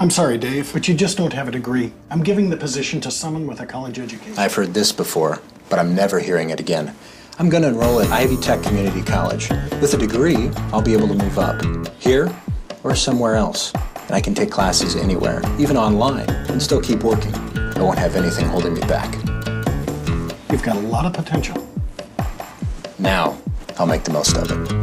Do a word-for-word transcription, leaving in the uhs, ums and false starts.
I'm sorry, Dave, but you just don't have a degree. I'm giving the position to someone with a college education. I've heard this before, but I'm never hearing it again. I'm going to enroll at Ivy Tech Community College. With a degree, I'll be able to move up, here or somewhere else. And I can take classes anywhere, even online, and still keep working. I won't have anything holding me back. You've got a lot of potential. Now, I'll make the most of it.